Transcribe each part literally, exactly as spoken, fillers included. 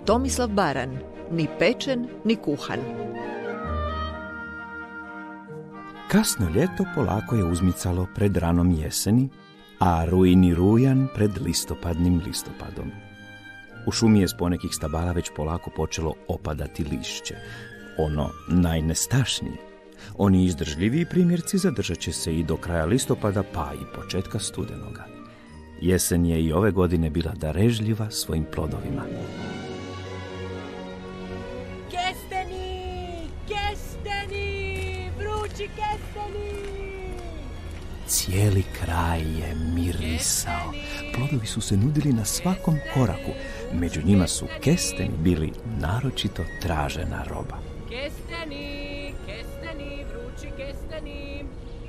Tomislav Baran, ni pečen, ni kuhan. Kasno ljeto polako je uzmicalo pred ranom jeseni, a rujni rujan pred listopadnim listopadom. U šumi je s ponekih stabala već polako počelo opadati lišće, ono najnestašnije. Oni izdržljiviji primjerci zadržat će se i do kraja listopada, pa i početka studenoga. Jesen je i ove godine bila darežljiva svojim plodovima. Kesteni! Kesteni! Vrući kesteni! Cijeli kraj je mirisao. Plodovi su se nudili na svakom koraku. Među njima su kesteni bili naročito tražena roba. Kesteni! Kesteni! Vrući kesteni!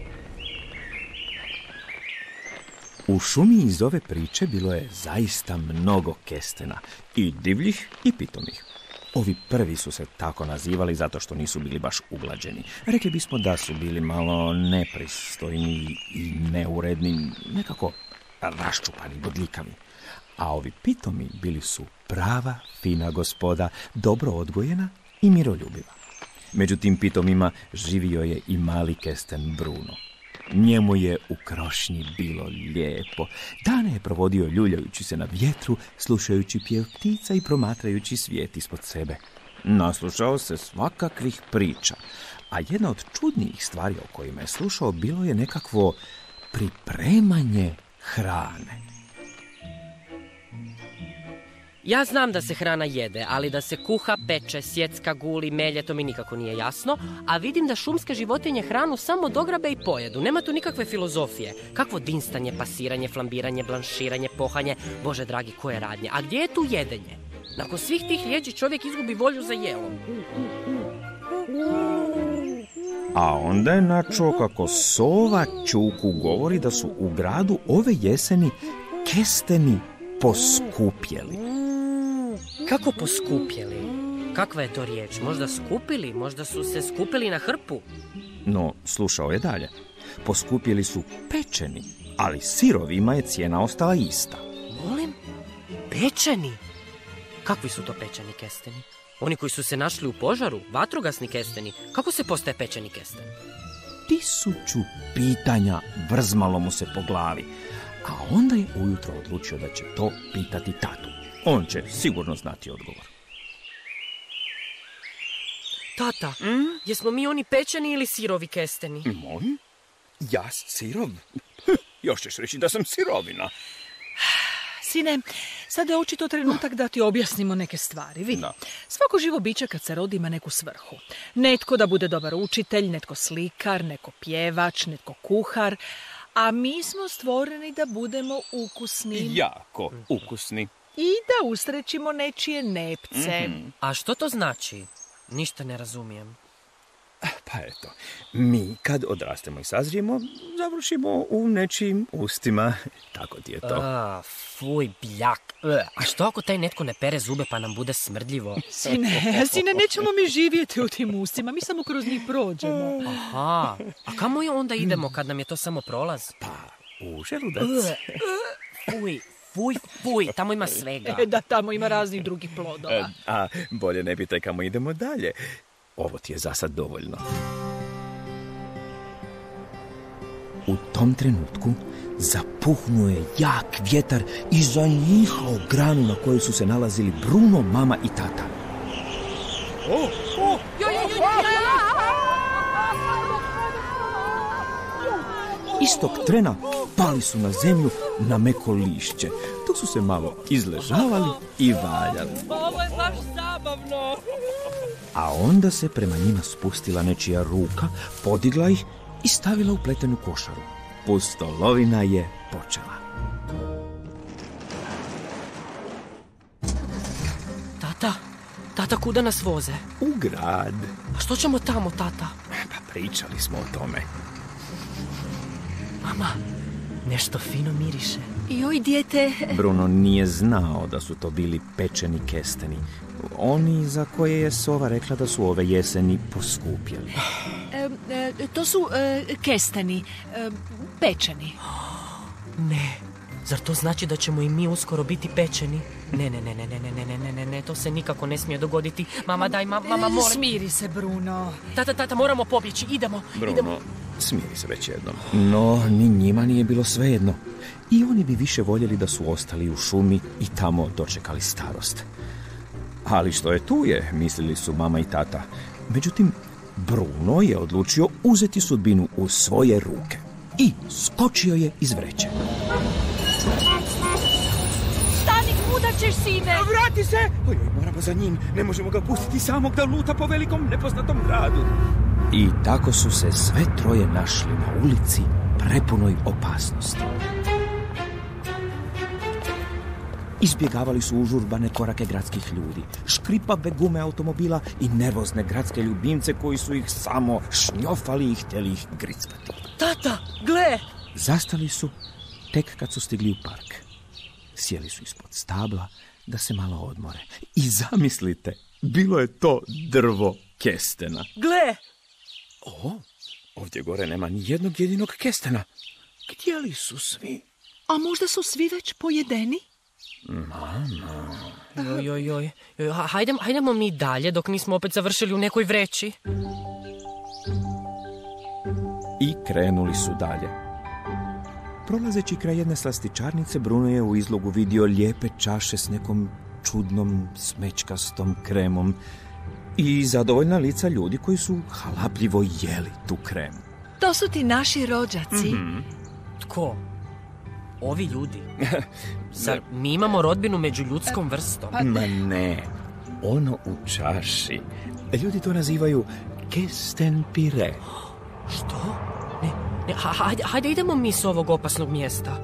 U šumi iz ove priče bilo je zaista mnogo kestena, i divljih i pitomih. Ovi prvi su se tako nazivali zato što nisu bili baš uglađeni. Rekli bismo da su bili malo nepristojni i neuredni, nekako raščupani, bodljikavi. A ovi pitomi bili su prava, fina gospoda, dobro odgojena i miroljubiva. Među tim pitomima živio je i mali kesten Bruno. Njemu je u krošnji bilo lijepo. Dane je provodio ljuljajući se na vjetru, slušajući pjev ptica i promatrajući svijet ispod sebe. Naslušao se svakakvih priča, a jedna od čudnijih stvari o kojima je slušao bilo je nekakvo pripremanje hrane. Ja znam da se hrana jede, ali da se kuha, peče, sjecka, guli, melje, to mi nikako nije jasno, a vidim da šumske životinje hranu samo dograbe i pojedu. Nema tu nikakve filozofije. Kakvo dinstanje, pasiranje, flambiranje, blanširanje, pohanje, Bože dragi, koje radnje. A gdje je tu jedenje? Nakon svih tih riječi čovjek izgubi volju za jelom. A onda je načuo kako sova Čuku govori da su u gradu ove jeseni kesteni poskupjeli. Kako poskupjeli? Kakva je to riječ? Možda skupili? Možda su se skupili na hrpu? No, slušao je dalje. Poskupjeli su pečeni, ali sirovima je cijena ostala ista. Molim? Pečeni? Kakvi su to pečeni kesteni? Oni koji su se našli u požaru? Vatrogasni kesteni? Kako se postaje pečeni kesten? Tisuću pitanja vrzmalo mu se po glavi, a onda je ujutro odlučio da će to pitati tatu. On će sigurno znati odgovor. Tata, mm? Jesmo mi oni pečeni ili sirovi kesteni? Molim? Ja sirov? Još ćeš reći da sam sirovina. Sine, sada je očito trenutak da ti objasnimo neke stvari. Vidi, svako živo biće kad se rodi ima neku svrhu. Netko da bude dobar učitelj, netko slikar, neko pjevač, netko kuhar, a mi smo stvoreni da budemo ukusni. Jako ukusni. I da usrećimo nečije nepce. Mm-hmm. A što to znači? Ništa ne razumijem. Pa eto, mi kad odrastemo i sazrijemo, završimo u nečijim ustima. Tako ti je to. A, fuj, bljak. A što ako taj netko ne pere zube pa nam bude smrdljivo? Sine, sine, nećemo mi živjeti u tim ustima, mi samo kroz njih prođemo. Aha, a kamo je onda idemo kad nam je to samo prolaz? Pa, u želudac. Fuj. Fuj, fuj, tamo ima svega. Da, tamo ima raznih drugih plodova. A, bolje ne pitaj kamo idemo dalje. Ovo ti je za sad dovoljno. U tom trenutku zapuhnuo je jak vjetar i zanjihao granu na kojoj su se nalazili Bruno, mama i tata. O, o, jo, jo, jo, Istog trena pali su na zemlju na meko lišće. Tu su se malo izležavali i valjali. Ovo je baš zabavno. A onda se prema njima spustila nečija ruka, podigla ih i stavila u pletenu košaru. Pustolovina je počela. Tata, tata, kuda nas voze? U grad. A što ćemo tamo, tata? Pa pričali smo o tome. Mama, nešto fino miriše. Joj, dijete. Bruno nije znao da su to bili pečeni kesteni. Oni za koje je sova rekla da su ove jeseni poskupjeli. E, e, to su e, kesteni, e, pečeni. Ne, Zar to znači da ćemo i mi uskoro biti pečeni? Ne, ne, ne, ne, ne, ne, ne, ne, ne, ne, to se nikako ne smije dogoditi. Mama, daj, ma, mama, molim. Smiri se, Bruno. Tata, tata, moramo pobjeći, idemo. Bruno, idemo. smiri se već jednom. No, ni njima nije bilo svejedno. I oni bi više voljeli da su ostali u šumi i tamo dočekali starost. Ali što je tu je, mislili su mama i tata. Međutim, Bruno je odlučio uzeti sudbinu u svoje ruke i skočio je iz vreće. Stani, kuda ćeš, sine? Vrati se! Oj, moramo za njim, ne možemo ga pustiti samog da luta po velikom nepoznatom gradu. I tako su se sve troje našli na ulici prepunoj opasnosti. Izbjegavali su užurbane korake gradskih ljudi, škripave gume automobila i nervozne gradske ljubimce koji su ih samo šnjofali i htjeli ih grickati. Tata, gle! Zastali su tek kad su stigli u park. Sjeli su ispod stabla da se malo odmore. I zamislite, bilo je to drvo kestena. Gle! O, ovdje gore nema ni jednog jedinog kestena. Gdje li su svi? A možda su svi već pojedeni? Mama... Joj, joj, joj. joj ha- hajdemo, hajdemo mi dalje dok nismo opet završili u nekoj vreći. I krenuli su dalje. Prolazeći kraj jedne slastičarnice, Bruno je u izlogu vidio lijepe čaše s nekom čudnom smećkastom kremom i zadovoljna lica ljudi koji su halapljivo jeli tu kremu. To su ti naši rođaci. Mm-hmm. Tko? Ovi ljudi? Zar mi imamo rodbinu među ljudskom vrstom? Ma ne, ono u čaši. Ljudi to nazivaju kesten pire. Što? Ne, ne, ha, hajde, hajde idemo mi s ovog opasnog mjesta.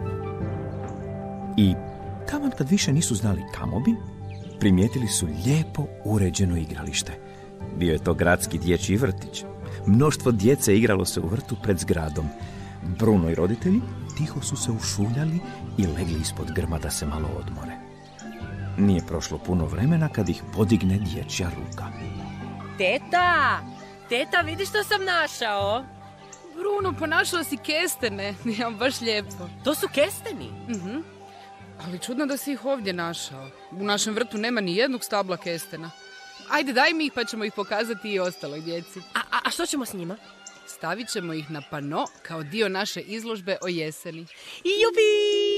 I taman kad više nisu znali kamo bi, primijetili su lijepo uređeno igralište. Bio je to gradski dječji vrtić. Mnoštvo djece igralo se u vrtu pred zgradom. Bruno i roditelji tiho su se ušuljali i legli ispod grma da se malo odmore. Nije prošlo puno vremena kad ih podigne dječja ruka. Teta! Teta, vidi što sam našao. Bruno, ponašao si kestene. Ja, baš lijepo. To su kesteni. Mhm. Ali čudno da si ih ovdje našao. U našem vrtu nema ni jednog stabla kestena. Ajde, daj mi ih pa ćemo ih pokazati i ostaloj djeci. A, a, a što ćemo s njima? Stavit ćemo ih na pano kao dio naše izložbe o jeseni. Jubi!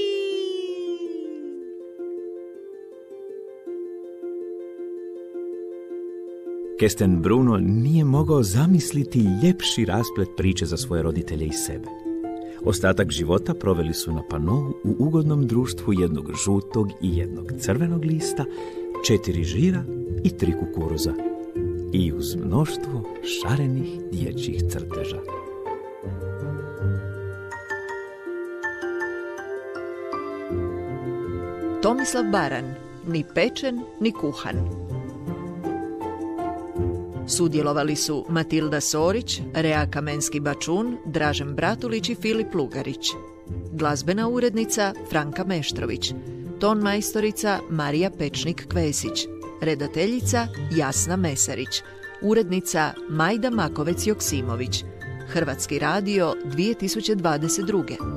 Kesten Bruno nije mogao zamisliti ljepši rasplet priče za svoje roditelje i sebe. Ostatak života proveli su na panovu u ugodnom društvu jednog žutog i jednog crvenog lista, četiri žira i tri kukuruza. I uz mnoštvo šarenih dječjih crteža. Tomislav Baran, ni pečen, ni kuhan. Sudjelovali su Matilda Sorić, Rea Kamenski-Bačun, Dražen Bratulić i Filip Lugarić. Glazbena urednica Franka Meštrović. Ton majstorica Marija Pečnik-Kvesić. Redateljica Jasna Mesarić. Urednica Majda Makovec-Joksimović. Hrvatski radio dvije tisuće dvadeset druge.